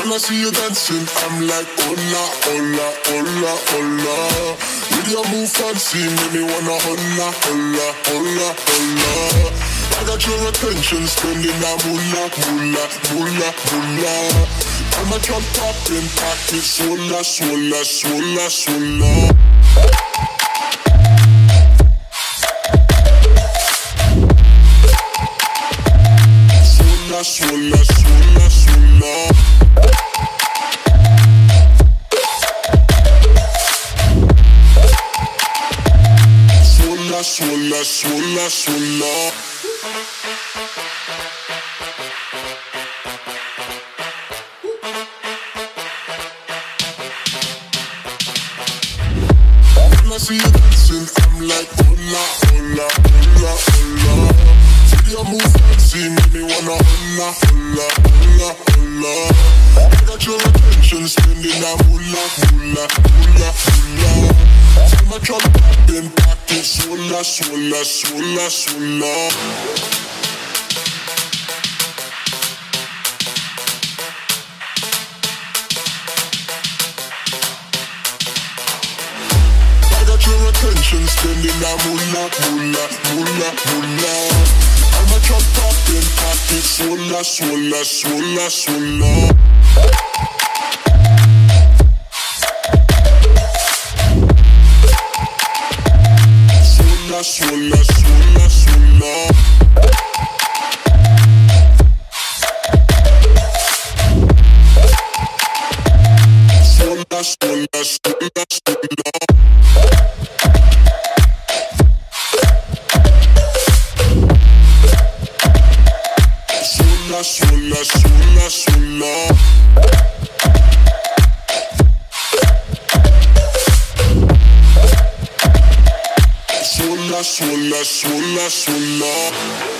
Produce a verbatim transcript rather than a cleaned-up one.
When I see you dancing, I'm like, hola, hola, hola, hola. With your move fancy, make me wanna hola, hola, hola, hola. I got your attention, spending that moolah, moolah, moolah, moolah. I'm a drop popping, pocket, swola, swola, swola, swola. Swola, swola, swola, swola. Swola, swola, swola. When I see you dancing, I'm like, hola, hola, hola, hola. See your move fancy, make me wanna hola, hola, hola, hola. I got your attention, spending that moolah, moolah, moolah, moolah. I'm a drop popping, pocket, swola, swola, swola, swola. Your attention, spending that moolah, moolah, moolah, moolah. I'm a drop popping, pocket, swola, swola, swola, swola. Swola, swola, swola, swola. Swola, swola, swola, swola. Swola, swola, swola. Swola, swola, swola, swola.